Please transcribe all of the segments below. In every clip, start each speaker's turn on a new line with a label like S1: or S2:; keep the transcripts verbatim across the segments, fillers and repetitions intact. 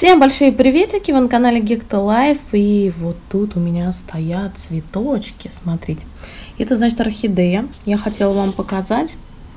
S1: Всем большие приветики, вы на канале Гекта Лайф, и вот тут у меня стоят цветочки, смотрите. Это значит орхидея, я хотела вам показать.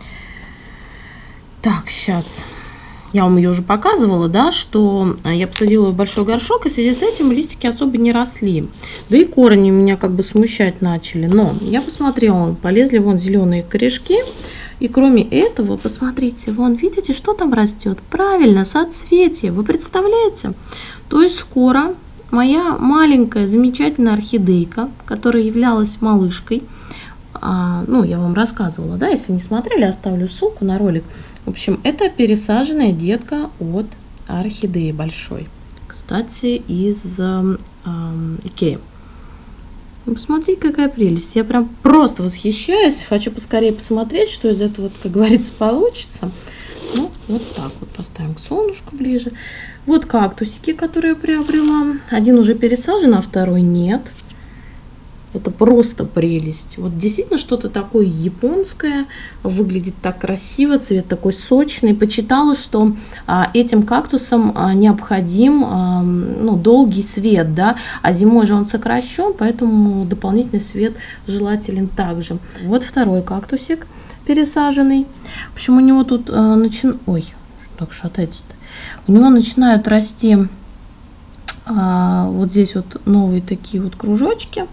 S1: Так, сейчас, я вам ее уже показывала, да, что я посадила в большой горшок, и в связи с этим листики особо не росли. Да и корни меня как бы смущать начали, но я посмотрела, полезли вон зеленые корешки. И кроме этого, посмотрите, вон, видите, что там растет? Правильно, соцветие. Вы представляете? То есть скоро моя маленькая замечательная орхидейка, которая являлась малышкой, а, ну, я вам рассказывала, да, если не смотрели, оставлю ссылку на ролик. В общем, это пересаженная детка от орхидеи большой. Кстати, из э, э, Икеи. Посмотрите, какая прелесть. Я прям просто восхищаюсь. Хочу поскорее посмотреть, что из этого, как говорится, получится. Ну, вот так вот поставим к солнышку ближе. Вот кактусики, которые я приобрела. Один уже пересажен, а второй нет. Это просто прелесть. Вот действительно что-то такое японское. Выглядит так красиво. Цвет такой сочный. Почитала, что а, этим кактусам а, необходим а, ну, долгий свет, да. А зимой же он сокращен, поэтому дополнительный свет желателен также. Вот второй кактусик пересаженный. В общем, у него тут а, начин... Ой, так шатается-то. У него начинают расти а, вот здесь вот новые такие вот кружочки.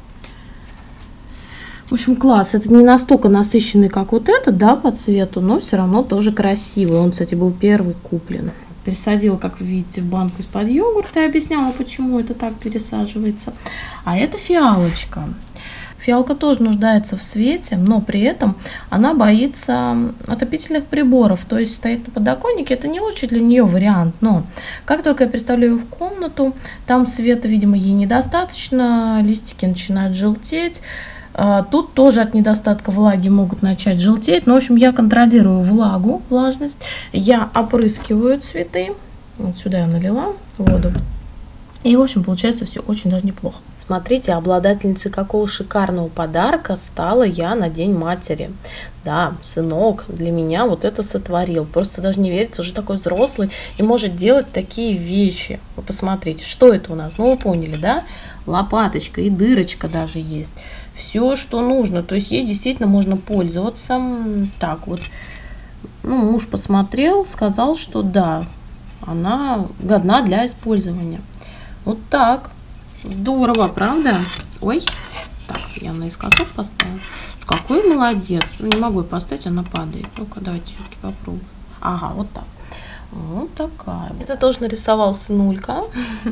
S1: В общем, класс. Это не настолько насыщенный, как вот этот, да, по цвету, но все равно тоже красивый. Он, кстати, был первый куплен. Пересадила, как вы видите, в банку из-под йогурта. Я объясняла, почему это так пересаживается. А это фиалочка. Фиалка тоже нуждается в свете, но при этом она боится отопительных приборов. То есть стоит на подоконнике, это не лучший для нее вариант. Но как только я представляю ее в комнату, там света, видимо, ей недостаточно, листики начинают желтеть. Тут тоже от недостатка влаги могут начать желтеть. Но, в общем, я контролирую влагу, влажность. Я опрыскиваю цветы. Вот сюда я налила воду. И, в общем, получается все очень даже неплохо. Смотрите, обладательницей какого шикарного подарка стала я на День матери. Да, сынок для меня вот это сотворил. Просто даже не верится, уже такой взрослый и может делать такие вещи. Вы посмотрите, что это у нас? Ну, вы поняли, да? Лопаточка и дырочка даже есть. Все, что нужно. То есть ей действительно можно пользоваться. Так вот. Ну, муж посмотрел, сказал, что да, она годна для использования. Вот так. Здорово, правда? Ой. Так, я наискосок поставила. Какой молодец. Ну, не могу поставить, она падает. Ну-ка, давайте все-таки попробуем. Ага, вот так. Вот такая. Это тоже нарисовал сынулька.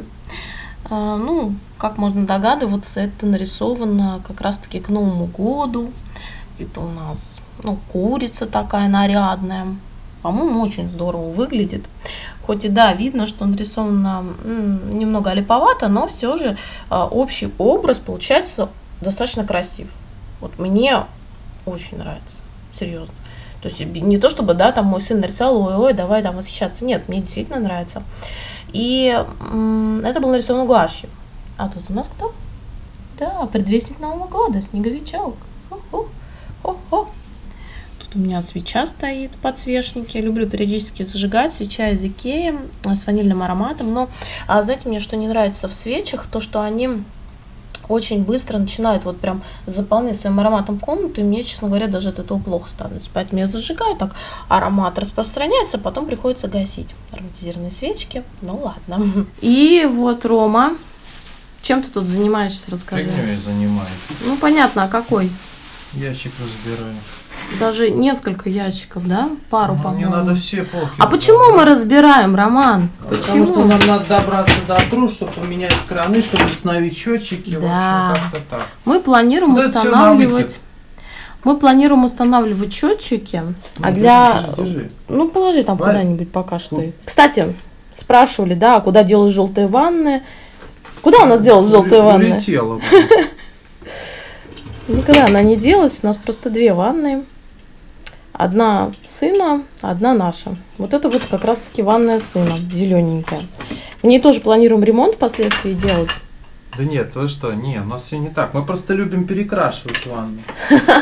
S1: А, ну, как можно догадываться, это нарисовано как раз-таки к Новому году. Это у нас, ну, курица такая нарядная. По-моему, очень здорово выглядит. Хоть и да, видно, что нарисовано немного олиповато, но все же а, общий образ получается достаточно красив. Вот мне очень нравится, серьезно. То есть не то, чтобы, да, там мой сын нарисовал, ой-ой, давай там восхищаться. Нет, мне действительно нравится. И это было нарисовано гуашью. А тут у нас кто? Да, предвестник Нового года, снеговичок. Хо-хо-хо-хо. Тут у меня свеча стоит, подсвечники. Я люблю периодически зажигать. Свеча из Икеи с ванильным ароматом. Но, а, знаете, мне что не нравится в свечах, то, что они очень быстро начинают вот прям заполнять своим ароматом комнату, и мне, честно говоря, даже от этого плохо становится. Поэтому я зажигаю, так аромат распространяется, потом приходится гасить. Ароматизированные свечки, ну ладно. И вот, Рома, чем ты тут занимаешься, расскажи.
S2: Фигней занимаюсь.
S1: Ну, понятно, а какой?
S2: Ящик разбираю.
S1: Даже несколько ящиков, да? Пару,
S2: Ну,
S1: по-моему.
S2: мне надо все полки.
S1: А почему мы разбираем, Роман?
S2: А
S1: Почему?
S2: потому что нам надо добраться до труб, чтобы поменять краны, чтобы установить счетчики.
S1: Да.
S2: В общем, как-то так.
S1: Мы планируем
S2: Вот
S1: устанавливать. Мы планируем устанавливать счетчики. Ну, а для.
S2: Держи, держи.
S1: Ну, положи там
S2: Давай.
S1: куда-нибудь пока что. Кстати, спрашивали, да, куда делать желтые ванны. Куда у нас делать желтые ванны?
S2: Улетела.
S1: Никогда она не делалась. У нас просто две ванны. Одна сына, одна наша. Вот это вот как раз-таки ванная сына, зелененькая. В ней тоже планируем ремонт впоследствии делать.
S2: Да нет, вы что, не, у нас все не так. Мы просто любим перекрашивать ванну.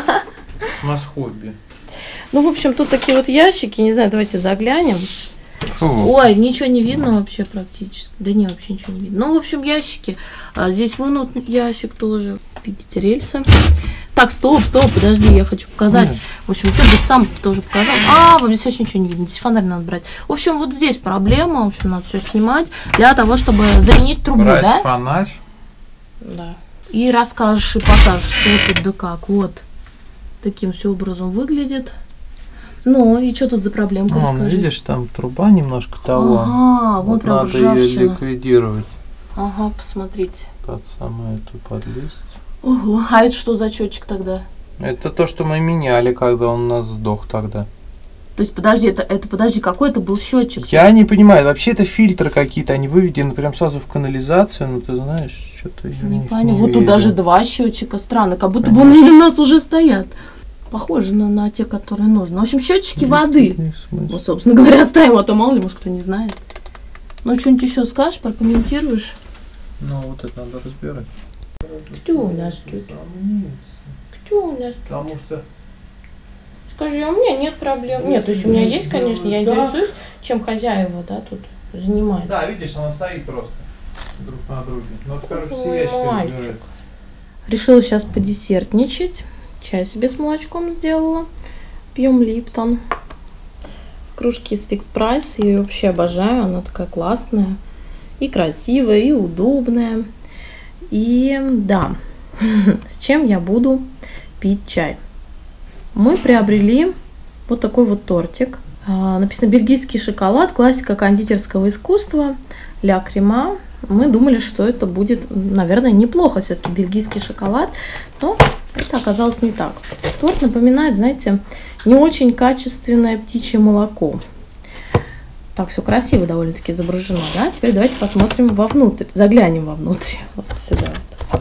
S2: У нас хобби.
S1: Ну, в общем, тут такие вот ящики. Не знаю, давайте заглянем.
S2: Фу.
S1: Ой, ничего не видно вообще практически. Да не, вообще ничего не видно. Ну, в общем, ящики. А здесь вынут ящик тоже. Видите, рельсы. Так, стоп, стоп, подожди, я хочу показать.
S2: Нет.
S1: В общем, ты бы сам тоже показал. А, вот здесь вообще ничего не видно. Здесь фонарь надо брать. В общем, вот здесь проблема. В общем, надо все снимать для того, чтобы заменить трубу,
S2: Брать
S1: да?
S2: фонарь.
S1: Да. И расскажешь, и покажешь, что тут да как. Вот. Таким все образом выглядит. Ну, и что тут за проблемка,
S2: Вон,
S1: расскажи.
S2: видишь, там труба немножко того.
S1: Ага, вот,
S2: Вот
S1: прям
S2: надо ее
S1: ржавчина.
S2: ликвидировать.
S1: Ага, посмотрите.
S2: Под самую эту подлезть.
S1: Ого, а это что за счетчик тогда?
S2: Это то, что мы меняли, когда он у нас сдох тогда.
S1: То есть, подожди, это, это подожди, какой это был счетчик?
S2: Я не понимаю, вообще это фильтры какие-то, они выведены прям сразу в канализацию, ну ты знаешь, что-то я
S1: Не
S2: не
S1: понял.
S2: не
S1: Вот тут
S2: верю.
S1: даже два счетчика, странно, как будто бы
S2: Конечно.
S1: они у нас уже стоят. Похоже на, на те, которые нужны. В общем, счетчики воды.
S2: Есть смысл.
S1: Вот, собственно говоря, ставим, а то мало ли, может, кто не знает. Ну, что-нибудь еще скажешь, прокомментируешь?
S2: Ну вот это надо разбирать.
S1: Кто у нас тут? Кто у нас тут?
S2: Потому что...
S1: Скажи, а у меня нет проблем. Нет, то есть у меня есть, конечно, я
S2: Да.
S1: интересуюсь, чем хозяева, да, тут занимаются.
S2: Да, видишь, она стоит просто друг на друге. Ну, это, короче,
S1: Ой,
S2: все ящики
S1: мальчик.
S2: разбирать.
S1: Решила сейчас подесертничать. Чай себе с молочком сделала. Пьем Липтон. Кружки из Fix Price. Я ее вообще обожаю. Она такая классная. И красивая, и удобная. И да, с чем я буду пить чай? Мы приобрели вот такой вот тортик. А, написано бельгийский шоколад, классика кондитерского искусства, ля крема. Мы думали, что это будет, наверное, неплохо, все-таки бельгийский шоколад, но это оказалось не так. Торт напоминает, знаете, не очень качественное птичье молоко. Так, все красиво довольно-таки изображено, да? Теперь давайте посмотрим вовнутрь, заглянем вовнутрь, вот сюда вот.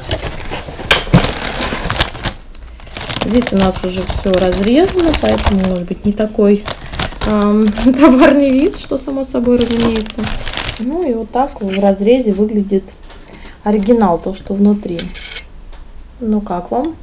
S1: Здесь у нас уже все разрезано, поэтому, может быть, не такой эм, товарный вид, что само собой разумеется. Ну и вот так в разрезе выглядит оригинал, то, что внутри. Ну как вам?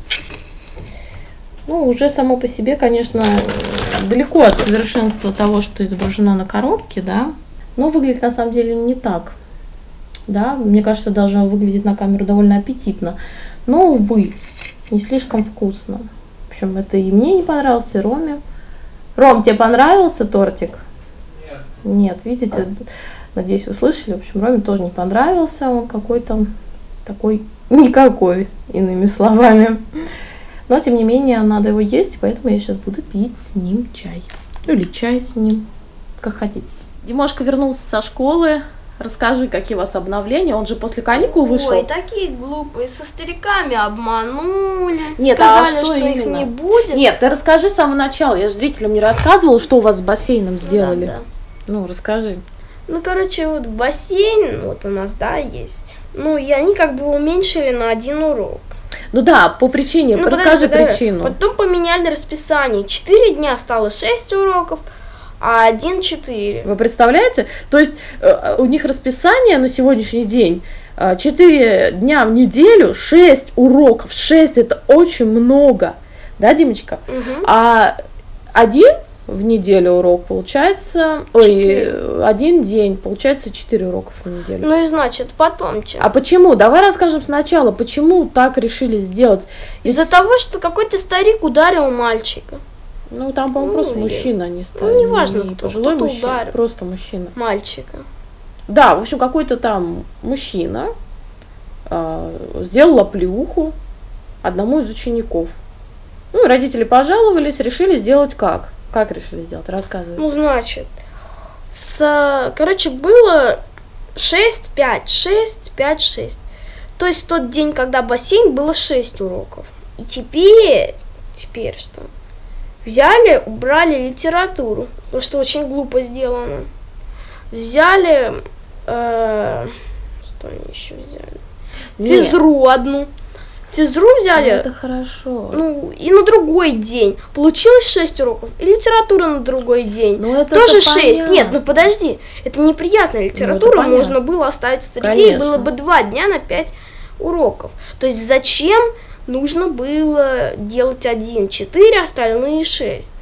S1: Ну, уже само по себе, конечно, далеко от совершенства того, что изображено на коробке, да. Но выглядит на самом деле не так. Да, мне кажется, должно выглядеть на камеру довольно аппетитно. Но, увы, не слишком вкусно. В общем, это и мне не понравилось, и Роме. Ром, тебе понравился тортик?
S2: Нет.
S1: Нет, видите, надеюсь, вы слышали. В общем, Роме тоже не понравился. Он какой-то такой никакой, иными словами. Но, тем не менее, надо его есть, поэтому я сейчас буду пить с ним чай. Ну, или чай с ним, как хотите. Димошка вернулся со школы. Расскажи, какие у вас обновления. Он же после каникул вышел.
S3: Ой, такие глупые. Со стариками обманули.
S1: Нет,
S3: сказали,
S1: а что
S3: что, их
S1: именно?
S3: не будет.
S1: Нет, ты расскажи с самого начала. Я же зрителям не рассказывала, что у вас с бассейном сделали.
S3: Да, да.
S1: Ну, расскажи.
S3: Ну, короче, вот бассейн вот у нас, да, есть. Ну, и они как бы уменьшили на один урок.
S1: Ну да, по причине.
S3: Ну,
S1: Расскажи
S3: подожди, подожди.
S1: причину.
S3: Потом поменяли расписание. Четыре дня стало шесть уроков, а один четыре.
S1: Вы представляете? То есть э, у них расписание на сегодняшний день четыре дня в неделю, шесть уроков. шесть это очень много. Да, Димочка?
S3: Угу.
S1: А один в неделю урок получается,
S3: Четыре.
S1: ой, один день получается четыре урока в неделю.
S3: Ну и значит, потом что?
S1: А почему? Давай расскажем сначала, почему так решили сделать.
S3: Из-за
S1: Ведь,
S3: того, что какой-то старик ударил мальчика.
S1: ну, там, по-моему,
S3: ну,
S1: просто
S3: или-
S1: мужчина, а не старый.
S3: ну, неважно
S1: не
S3: кто,
S1: пожилой
S3: кто-то
S1: мужчина,
S3: ударил.
S1: просто мужчина.
S3: Мальчика.
S1: Да, в общем, какой-то там мужчина э, сделал оплеуху одному из учеников. Ну, и родители пожаловались, решили сделать как? Как решили сделать? Рассказывай.
S3: Ну, значит, с, короче, было шесть, пять, шесть, пять, шесть. То есть в тот день, когда бассейн, было шесть уроков. И теперь, теперь что? Взяли, убрали литературу, потому что очень глупо сделано. Взяли, э, что они еще взяли?
S1: Нет.
S3: Физру одну. Физру взяли.
S1: Это хорошо.
S3: Ну, и на другой день. Получилось шесть уроков. И литература на другой день.
S1: Ну, это
S3: Тоже
S1: это
S3: шесть.
S1: понятно.
S3: Нет, ну подожди. Это неприятная литература.
S1: понятно.
S3: Можно было оставить в среде. И
S1: Конечно.
S3: было бы два дня на пять уроков. То есть зачем нужно было делать один, четыре, остальные шесть?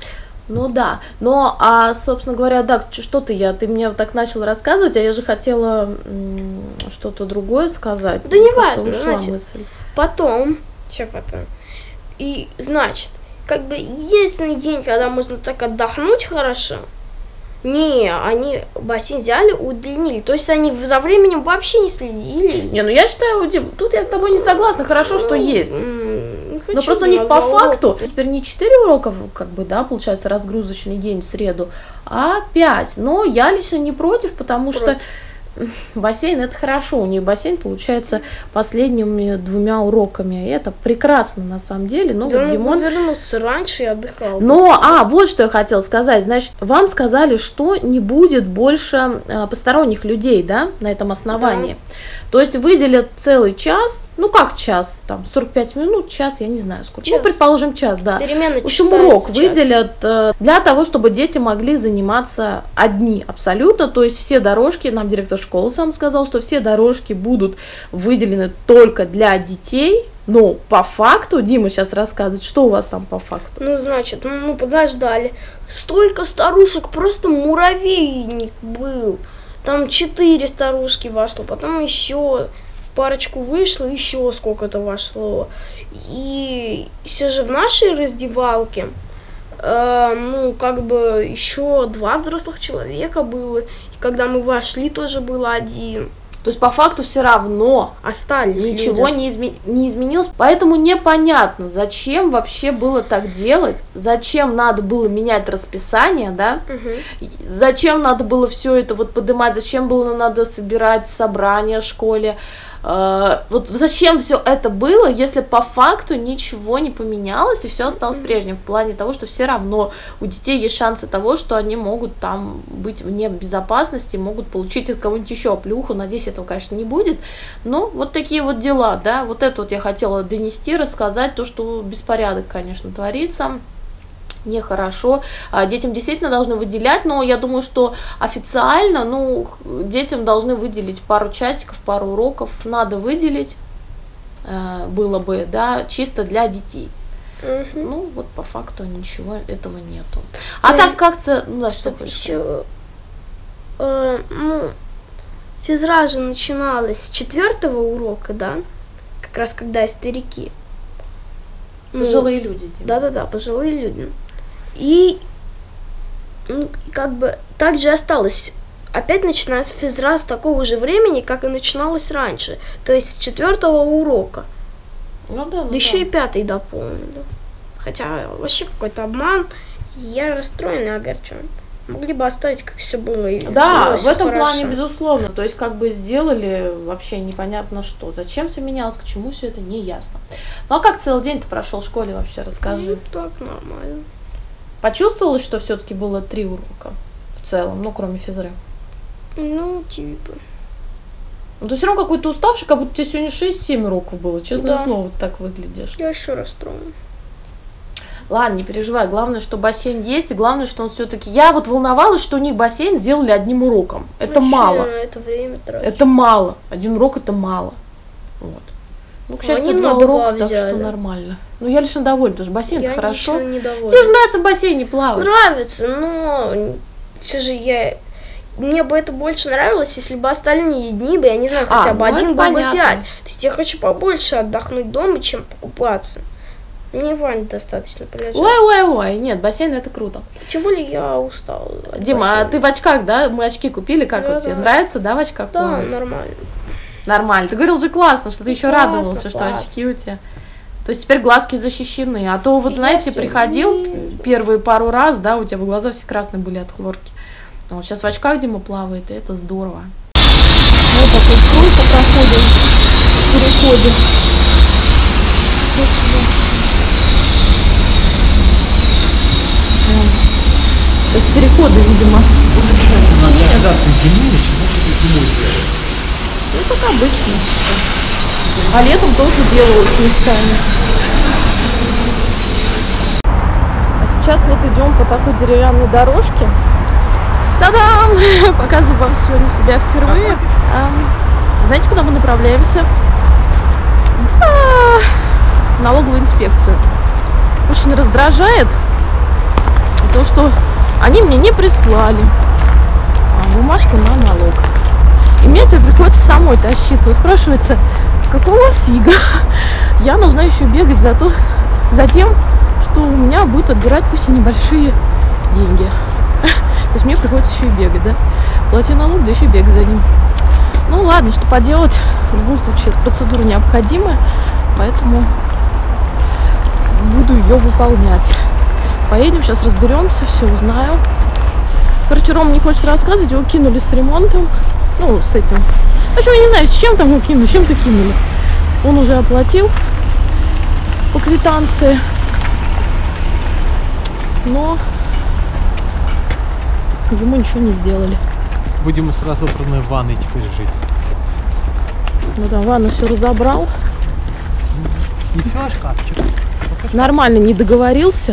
S1: Ну да, но, а, собственно говоря, да, ч- что ты, я, ты мне вот так начал рассказывать, а я же хотела м, что-то другое сказать.
S3: Да не
S1: Как-то
S3: важно,
S1: ушла
S3: значит.
S1: мысль.
S3: Потом, что потом? И, значит, как бы единственный день, когда можно так отдохнуть хорошо, не, они бассейн взяли, удлинили. То есть они за временем вообще не следили.
S1: Не, ну я считаю, Дим, тут я с тобой не согласна, хорошо, что есть.
S3: М,
S1: Но
S3: хочу
S1: просто у них
S3: на
S1: по
S3: два
S1: факту
S3: урока.
S1: теперь не четыре урока, как бы, да, получается, разгрузочный день в среду, а пять. Но я лично не против, потому что
S3: Против.
S1: бассейн это хорошо. У них бассейн получается последними двумя уроками. И это прекрасно на самом деле. Но
S3: Да
S1: вот
S3: он
S1: Димон.
S3: вернулся раньше и отдыхал.
S1: Но, а, вот что я хотела сказать. Значит, вам сказали, что не будет больше а, посторонних людей, да, на этом основании. То есть выделят целый час, ну как час, там, сорок пять минут, час, я не знаю сколько.
S3: Час.
S1: Ну, предположим, час, да.
S3: Перемена
S1: В общем,
S3: читается
S1: урок
S3: час.
S1: выделят э, для того, чтобы дети могли заниматься одни абсолютно. То есть все дорожки, нам директор школы сам сказал, что все дорожки будут выделены только для детей. Но по факту, Дима сейчас рассказывает, что у вас там по факту.
S3: Ну, значит, ну, ну, подождали. Столько старушек, просто муравейник был. Там четыре старушки вошло, потом еще парочку вышло, еще сколько-то вошло. И все же в нашей раздевалке, э, ну, как бы еще два взрослых человека было. И когда мы вошли, тоже было один.
S1: То есть по факту все равно
S3: Остались
S1: ничего
S3: люди.
S1: не, изме- не изменилось. Поэтому непонятно, зачем вообще было так делать, зачем надо было менять расписание, да,
S3: Мгм.
S1: зачем надо было все это вот поднимать, зачем было надо собирать собрания в школе. Э, Вот зачем все это было, если по факту ничего не поменялось и все осталось прежним, в плане того, что все равно у детей есть шансы того, что они могут там быть вне безопасности, могут получить от кого-нибудь еще оплюху. Надеюсь, этого, конечно, не будет. Но вот такие вот дела, да, вот это вот я хотела донести, рассказать, то, что беспорядок, конечно, творится. Нехорошо. А, Детям действительно должны выделять, но я думаю, что официально, ну, детям должны выделить пару часиков, пару уроков, надо выделить, э, было бы, да, чисто для детей.
S3: Мгм.
S1: Ну, вот по факту ничего этого нету. А
S3: То
S1: так
S3: есть,
S1: как-то, ну да, что
S3: Чтоб
S1: хочешь сказать?
S3: еще, э, ну, физра же начиналась с четвертого урока, да? Как раз когда и старики. Ну,
S1: Пожилые люди. Дима.
S3: Да-да-да, пожилые люди. И, ну, и как бы так же осталось. Опять начинается физра с такого же времени, как и начиналось раньше. То есть с четвертого урока.
S1: Ну да, ну
S3: Да еще
S1: да.
S3: и пятый дополнили. Хотя вообще какой-то обман. Я расстроен и огорчен. Могли бы оставить, как все было. И
S1: Да,
S3: было
S1: в
S3: всё
S1: этом
S3: хорошо.
S1: плане, безусловно. То есть, как бы сделали вообще непонятно что. Зачем все менялось, к чему все это, не ясно. Ну а как целый день-то прошел в школе вообще, расскажи.
S3: Ну, так нормально.
S1: Почувствовалось, что все-таки было три урока в целом, ну, кроме физры?
S3: Ну, типа.
S1: Ну, ты все равно какой-то уставший, как будто тебе сегодня шесть-семь уроков было. Честное
S3: Да.
S1: слово, ты так выглядишь.
S3: Я еще расстроена.
S1: Ладно, не переживай. Главное, что бассейн есть, и главное, что он все-таки... Я вот волновалась, что у них бассейн сделали одним уроком. Это
S3: Вообще
S1: мало.
S3: на это время тратить.
S1: Это мало. Один урок это мало. Вот. Ну, к
S3: А
S1: счастью,
S3: они
S1: два
S3: на два
S1: урока, так
S3: взяли.
S1: что нормально. Ну, я лично довольна, потому что бассейн это
S3: Я
S1: хорошо.
S3: ничего не довольна.
S1: Тебе же нравится в бассейне плавать.
S3: Нравится, но все же я... Мне бы это больше нравилось, если бы остальные дни бы, я не знаю,
S1: А,
S3: хотя бы
S1: ну это
S3: один, был бы
S1: понятно.
S3: пять. То есть я хочу побольше отдохнуть дома, чем покупаться. Мне Ваня достаточно полежать.
S1: Ой, ой, ой, нет, бассейн это круто.
S3: Тем более я устала. от
S1: Дима, а
S3: бассейна.
S1: ты в очках, да? Мы очки купили, как
S3: Да,
S1: вот тебе?
S3: да.
S1: Нравится, да, в очках
S3: Да,
S1: плавать?
S3: нормально.
S1: Нормально. Ты говорил же классно, что ты еще
S3: Классно,
S1: радовался, что
S3: классно.
S1: очки у тебя. То есть теперь глазки защищены. А то, вот
S3: Я
S1: знаете,
S3: всё
S1: приходил
S3: вижу.
S1: первые пару раз, да, у тебя глаза все красные были от хлорки. Вот сейчас в очках Дима плавает, и это здорово. Вот такой стройка проходит, переходит. Сейчас переходы, видимо.
S4: Догадаться зимой, чего ты зимой делаешь?
S1: Ну, как обычно. А летом тоже делалось местами. А сейчас вот идем по такой деревянной дорожке. Та-дам! Показываю вам сегодня себя впервые. Ам, знаете, куда мы направляемся? Да, налоговую инспекцию. Очень раздражает то, что они мне не прислали а, бумажки на налог. И мне это приходится самой тащиться. Вы спрашиваете, какого фига я должна еще бегать за, то, за тем, что у меня будет отбирать пусть и небольшие деньги. То есть мне приходится еще и бегать, да? Плати налог, да еще и бегать за ним. Ну ладно, что поделать. В любом случае, эта процедура необходимая, поэтому буду ее выполнять. Поедем, сейчас разберемся, все узнаю. Короче, Рома не хочет рассказывать, его кинули с ремонтом. Ну, с этим. В общем, я не знаю, с чем там его кинули, с чем-то кинули. Он уже оплатил по квитанции. Но ему ничего не сделали.
S2: Будем с разобранной ванной теперь жить.
S1: Ну да, ванну все разобрал.
S2: Не все, а шкафчик.
S1: Нормально не договорился.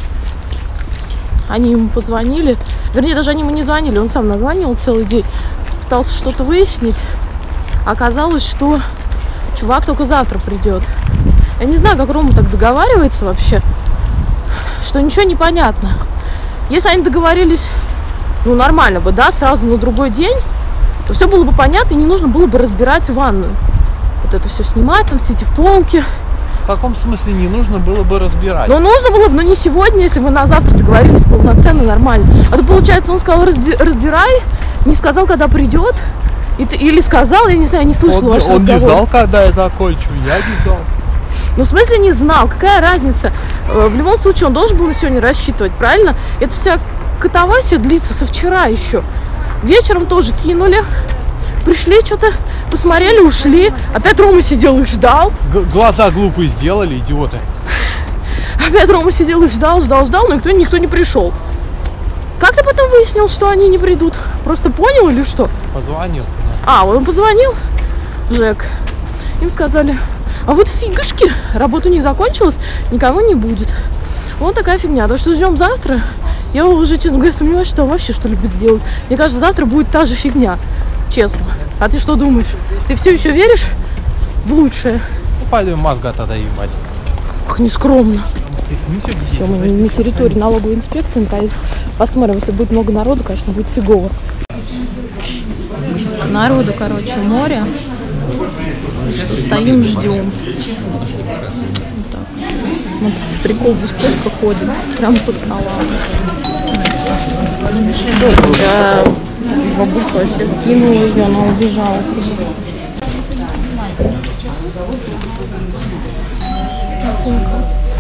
S1: Они ему позвонили. Вернее, даже они ему не звонили, он сам названивал целый день. Пытался что-то выяснить. Оказалось, что чувак только завтра придет. Я не знаю, как Рома так договаривается вообще, что ничего не понятно. Если они договорились, ну, нормально бы, да, сразу на другой день, то все было бы понятно, и не нужно было бы разбирать ванную. Вот это все снимать, там все эти полки.
S2: В каком смысле не нужно было бы разбирать?
S1: Ну, нужно было бы, но не сегодня, если вы на завтра договорились полноценно, нормально. А то, получается, он сказал, разби- разбирай, не сказал, когда придет. И ты, или сказал, я не знаю, не слышала ваш разговор.
S2: Он не знал, когда я закончу, я не знал.
S1: Ну, в смысле не знал, какая разница? В любом случае, он должен был на сегодня рассчитывать, правильно? Это вся катавасия длится со вчера еще. Вечером тоже кинули. Пришли, что-то посмотрели, ушли. Опять Рома сидел и ждал.
S2: Г- глаза глупые сделали, идиоты.
S1: Опять Рома сидел и ждал, ждал, ждал, но никто, никто не пришел. Как ты потом выяснил, что они не придут? Просто понял или что?
S2: Позвонил.
S1: А, он позвонил, Жек. Им сказали, а вот фигушки, работа не закончилась, никого не будет. Вот такая фигня. Так что ждем завтра. Я уже, честно говоря, сомневаюсь, что вообще что-либо сделают. Мне кажется, завтра будет та же фигня. Честно. А ты что думаешь? Ты все еще веришь в лучшее?
S2: Ну, пойдем мозга тогда ебать.
S1: Как нескромно. Все, мы на территории налоговой инспекции, наконец посмотрим, если будет много народу, конечно, будет фигово. Народу, короче, море. Что стоим, ждем. Вот так. Смотрите, прикол, здесь кошка ходит, прям по столам. Я бабушка вообще скинула ее, она убежала. Сумка.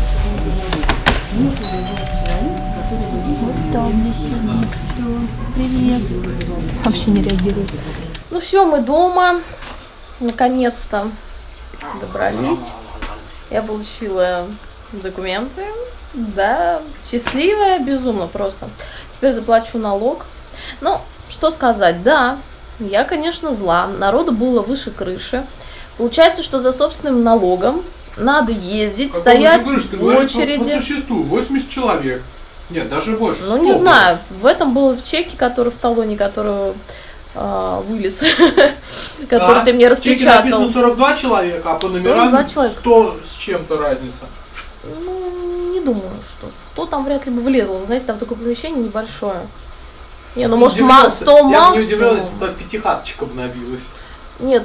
S1: Вот там здесь сидит. Привет. Вообще не реагирует. Ну все, мы дома. Наконец-то добрались. Я получила документы. Да, счастливая, безумно просто. Теперь заплачу налог. Ну, что сказать, да, я, конечно, зла. Народу было выше крыши. Получается, что за собственным налогом надо ездить,
S5: Какой
S1: стоять
S5: крыш? Ты
S1: в
S5: говоришь
S1: очереди.
S5: По, по существу, восемьдесят человек. Нет, даже больше.
S1: Ну, не знаю, в этом было в чеке, который в талоне, который э, вылез, который ты мне
S5: В чеке
S1: распечатал.
S5: написано сорок два человека, а по номерам сто с чем-то разница.
S1: Ну, не думаю, что сто там вряд ли бы влезло. Вы знаете, там такое помещение небольшое. Не, ну может сто максимум.
S5: Я не удивлялась, что пятихаточка бы набилась.
S1: Нет,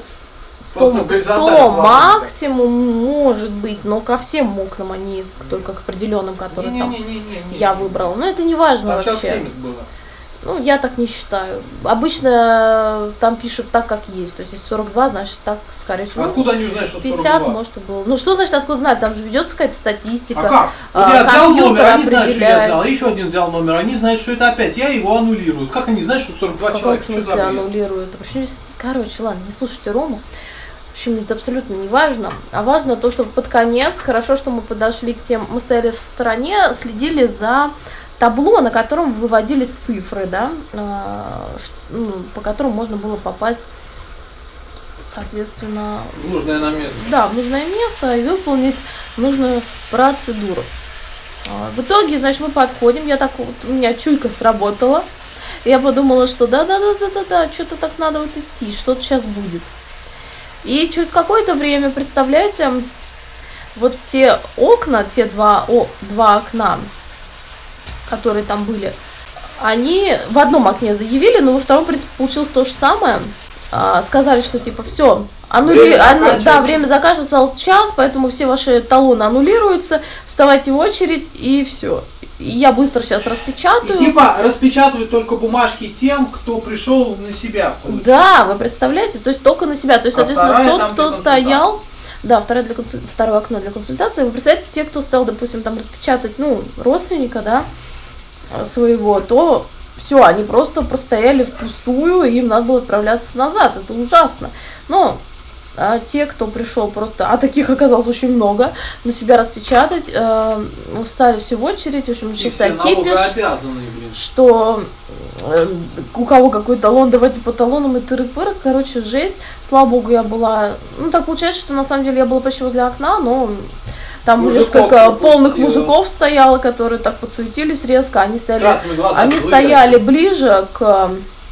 S1: сто максимум может быть, но ко всем окнам, а не только к определенным, которые
S5: не,
S1: там
S5: не, не, не, не.
S1: я выбрала. Но это не важно
S5: там
S1: вообще.
S5: сейчас семьдесят было.
S1: Ну, я так не считаю. Обычно там пишут так, как есть. То есть, если сорок два, значит, так, скорее всего.
S5: Откуда они узнают, что сорок два?
S1: пятьдесят, может, и было. Ну, что значит, откуда знать? Там же ведется какая-то статистика.
S5: А как? Вот
S1: а,
S5: я взял номер, они знают, что я
S1: определяет.
S5: взял. Еще один взял номер, они знают, что это опять. Я его аннулирую. Как они знают, что сорок два
S1: В каком
S5: человека? Что
S1: смысле
S5: за бред?
S1: аннулируют? А почему здесь... Короче, ладно, не слушайте Рому. В общем, это абсолютно не важно. А важно то, что под конец, хорошо, что мы подошли к тем... Мы стояли в стороне, следили за табло, на котором выводились цифры, да, ну, по которым можно было попасть, соответственно...
S5: Нужное нам место.
S1: Да, в нужное место и выполнить нужную процедуру. В итоге, значит, мы подходим, я так вот, у меня чуйка сработала. Я подумала, что да-да-да-да-да, что-то так надо вот идти, что-то сейчас будет. И через какое-то время, представляете, вот те окна, те два, о, два окна, которые там были, они в одном окне заявили, но во втором, в принципе, получилось то же самое. А, сказали, что типа все, аннули...
S2: Время
S1: анну... да, время закажа осталось час, поэтому все ваши талоны аннулируются, вставайте в очередь и все. Я быстро сейчас распечатаю.
S5: И типа распечатывают только бумажки тем, кто пришел на себя.
S1: Да, вы представляете, то есть только на себя. То есть,
S5: А
S1: соответственно, тот,
S5: там
S1: кто
S5: для
S1: стоял, да, второе, для консуль... второе окно для консультации, вы представляете, те, кто стал, допустим, там распечатать, ну, родственника, да, своего, то все, они просто простояли впустую, и им надо было отправляться назад. Это ужасно. Но а те, кто пришел просто, а таких оказалось очень много, на себя распечатать, э, встали все в очередь, в общем, начался кипиш, что э, у кого какой талон, давайте по талонам и тыры-пыры, короче, жесть. Слава богу, я была, ну так получается, что на самом деле я была почти возле окна, но там мужиков несколько полных мужиков стояло, которые так подсуетились резко, они стояли, они стояли ближе к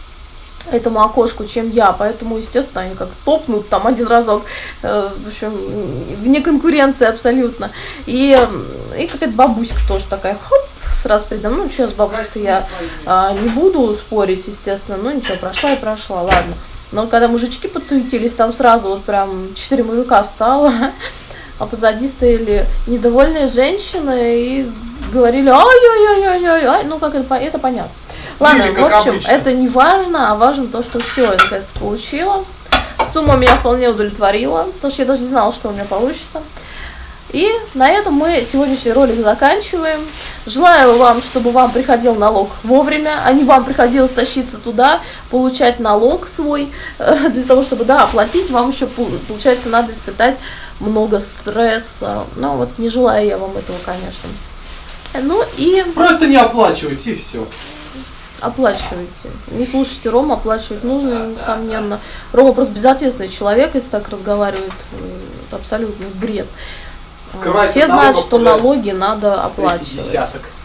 S1: этому окошку, чем я, поэтому, естественно, они как топнут там один разок, э, в общем, вне конкуренции абсолютно. И, и какая-то бабуська тоже такая, хоп, сразу передо мной, ну, сейчас с бабушкой я а, не буду спорить, естественно, ну, ничего, прошла и прошла, ладно. Но когда мужички подсуетились, там сразу вот прям четыре мужика встало, а позади стояли недовольные женщины и говорили, ай-яй-яй-яй-яй, ну, как это, это понятно. Ладно, в общем, обычно. Это не важно, а важно то, что все я наконец получила. Сумма меня вполне удовлетворила, потому что я даже не знала, что у меня получится. И на этом мы сегодняшний ролик заканчиваем. Желаю вам, чтобы вам приходил налог вовремя, а не вам приходилось тащиться туда, получать налог свой, для того, чтобы, да, оплатить, вам еще, получается, надо испытать много стресса. Ну, вот не желаю я вам этого, конечно. Ну и...
S5: Просто не оплачивайте, и все.
S1: Оплачивайте. Не слушайте Рому, оплачивать нужно, несомненно. Рома просто безответственный человек, если так разговаривает, абсолютный бред. Скрывайте все знают, что налоги надо оплачивать.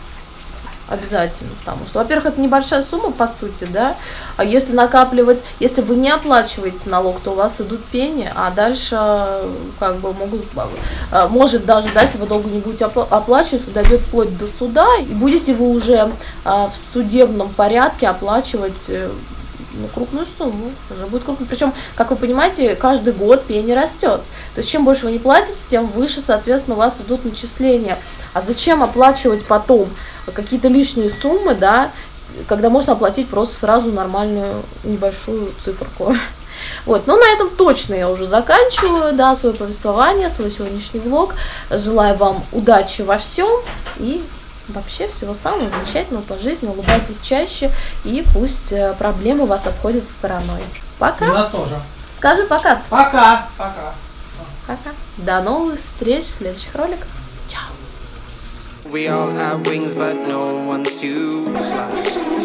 S1: Обязательно, потому что, во-первых, это небольшая сумма, по сути, да, а если накапливать, если вы не оплачиваете налог, то у вас идут пени, а дальше, как бы, могут, может даже, да, если вы долго не будете оплачивать, дойдет вплоть до суда, и будете вы уже а, в судебном порядке оплачивать, ну, крупную сумму, уже будет крупно. Причем, как вы понимаете, каждый год пени растет. То есть, чем больше вы не платите, тем выше, соответственно, у вас идут начисления. А зачем оплачивать потом какие-то лишние суммы, да, когда можно оплатить просто сразу нормальную небольшую циферку. Вот, но на этом точно я уже заканчиваю, да, свое повествование, свой сегодняшний влог. Желаю вам удачи во всем и вообще всего самого замечательного по жизни. Улыбайтесь чаще, и пусть проблемы вас обходят стороной. Пока.
S5: И нас тоже.
S1: Скажи пока.
S5: Пока. Пока.
S1: Пока. До новых встреч в следующих роликах. Чао.
S6: We all have wings, but no one's to fly.